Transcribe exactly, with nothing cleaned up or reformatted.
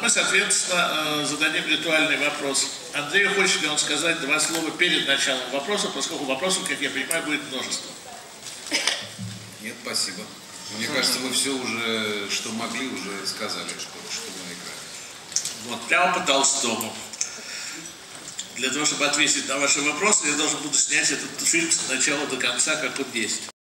мы, соответственно, зададим ритуальный вопрос. Андрею, хочет ли он сказать два слова перед началом вопроса, поскольку вопросов, как я понимаю, будет множество. Нет, спасибо. Мне кажется, вы все уже, что могли, уже сказали, что, что вы на экране. Вот, прямо по Толстому. Для того, чтобы ответить на ваши вопросы, я должен буду снять этот фильм с начала до конца, как он есть.